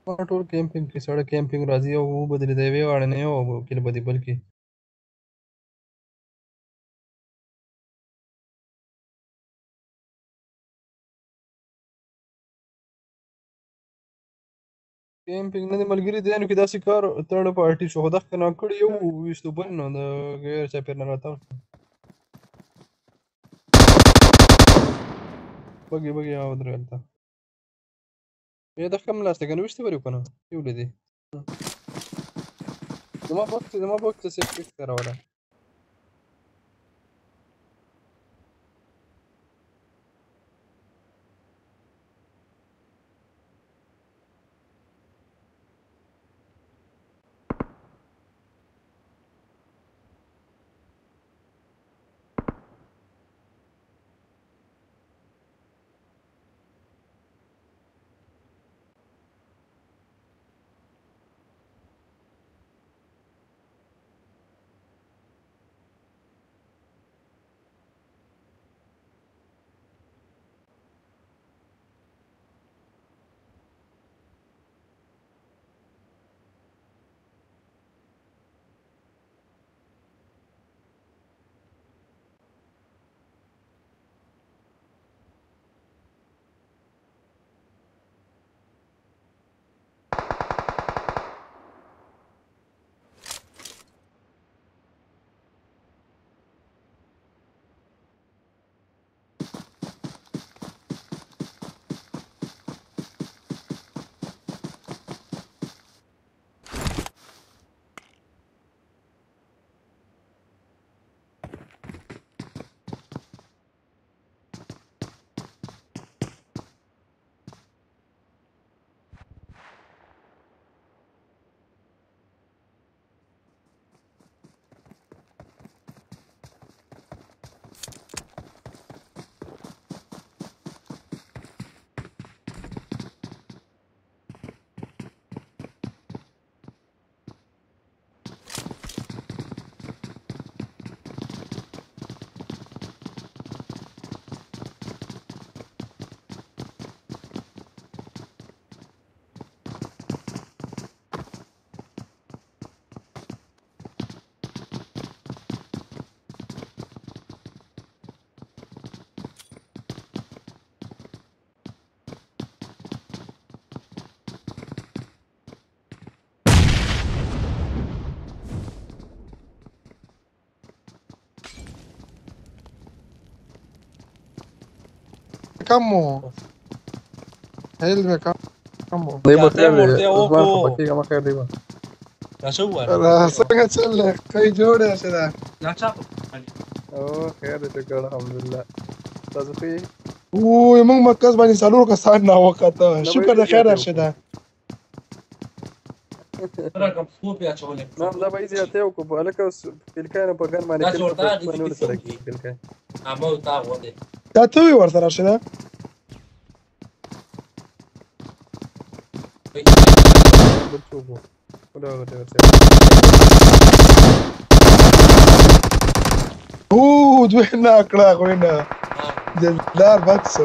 ما ټول کیمپینګ کې سړی کیمپینګ راځي او وبدلې د یوې غاړې نه یو کلي بدي بل کې کیمپینګ نه د ملګري دی نو کې داسې کار تړه پارټي شو خو دغه نه کړی یو ویستو بل نو د غیر چاپېر نه راتاو بګي بګي او درلته دغه کوم لاسته کنه وشته ورو کنه یو لدی زما بوکس څه فکس کراوله كمو حلو كمو دایمه مورته عثمان وکړو خپکیږه ما خیر دیمه راشه څنګه چل کوي جوړه شه دا او خیر دې شکر الحمدلله تاسو په او موږ مرکز باندې څلور کسان نه وکړه شکر د خیر راشه دا نام دا به زیاته او کو الکه پلکانه په ګن باندې کله په نور سره کې پلکان دا ته وي ورته راشه دا بل څوک ودا غته ورته او دوی نه کړه غوینه جلدار بکسو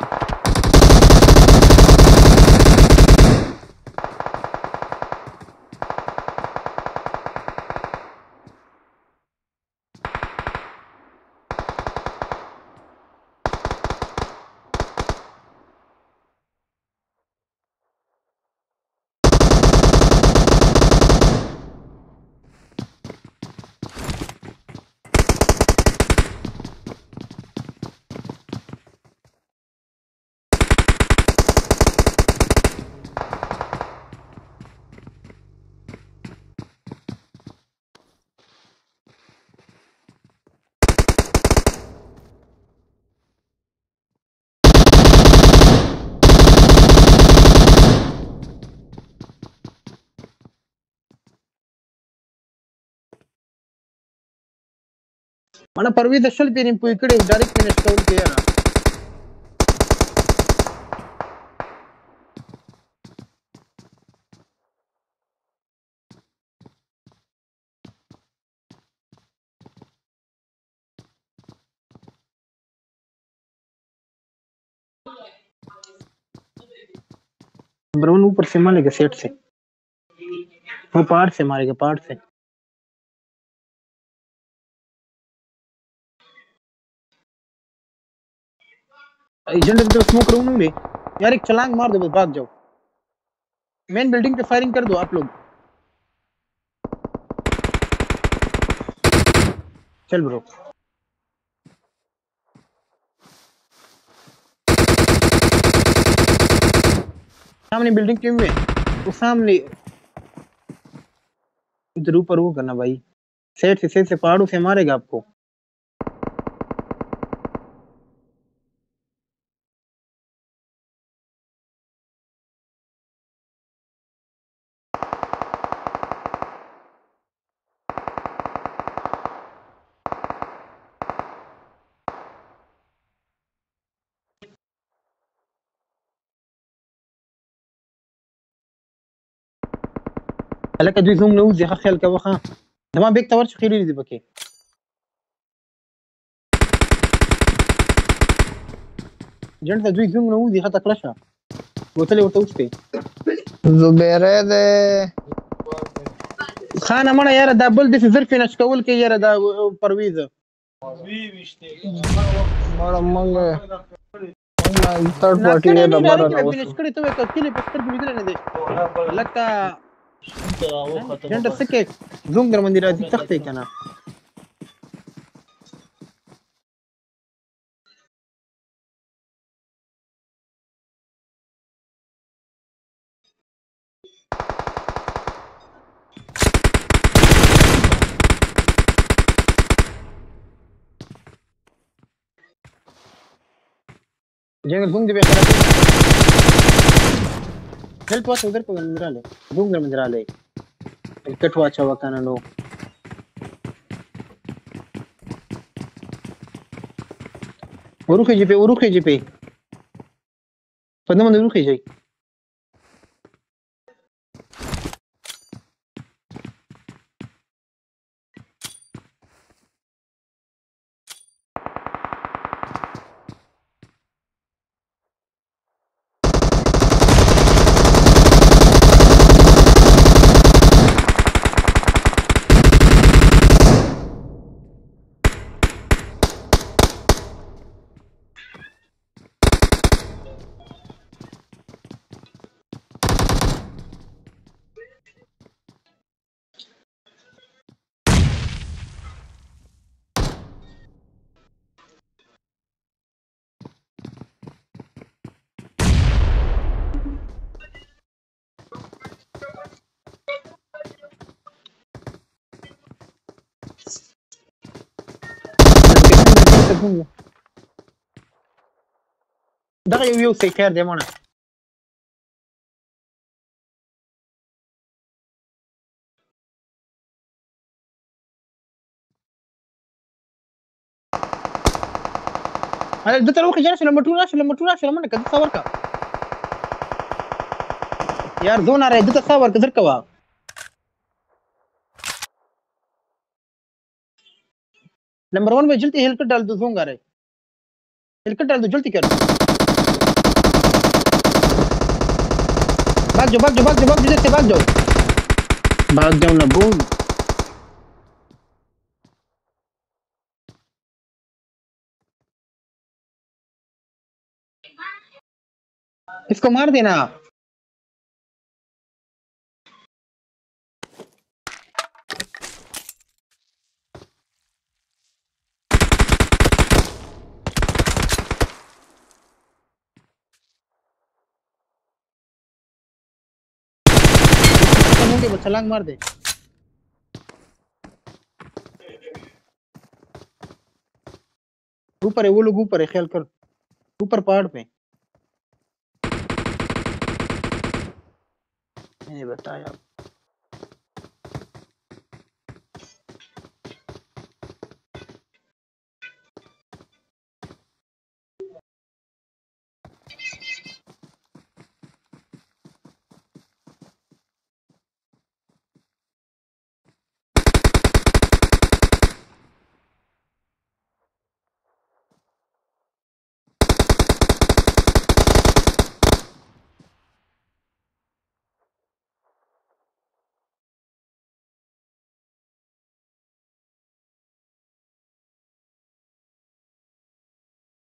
mana परवी दशल peri पु इकडे direct finish करून घे ना नंबर 1 ऊपर से मारेगा सेट से, वो पहाड़ से मारेगा, पहाड़ से। एजेंट की तरफ स्मोक रहूंगे यार, एक छलांग मार दो बस, भाग जाओ। मेन बिल्डिंग पे फायरिंग कर दो आप लोग। चल ब्रो, सामने बिल्डिंग के में, वो सामने इधर ऊपर वो करना भाई, सेट से पहाड़ों से मारेगा आपको। لك ادوي زوم نوزي خا خيال كوخا تمام بيك تورش خيري دي بكي جنت ادوي زوم نوزي خا تكرشا قلت لي وتوستي زبيره ده خانه مړه یاره دا بل د زر فینش کول کې یاره دا پرويز مړه مونږ ثird party نه د بار نه فینش کړی ته کله پستر کې لیدل نه دي لکه جنت سکه زوم در مندي راځي تختې کنه جنگل زوم دې به خلاص هل پوهه ودر په مندراله زوم در مندراله کټ واچا وکنه نو وروخه جی پی پدمن وروخه جی دغه یو سی خیر دی مونږ هل دته روخه جنس لما ټول منه کده څور کا यार जोन आ रहा है दته څور کذر کوا नंबर 1 में जल्दी हेलकर डाल दो जोंग आ रहा है हेलकर डाल दो जल्दी कर भाग जाओ जल्दी भाग जाओ ना बूम इसको मार देना छलांग मार दे ऊपर है वो लोग ऊपर है ख्याल कर ऊपर पहाड़ पे मैंने बताया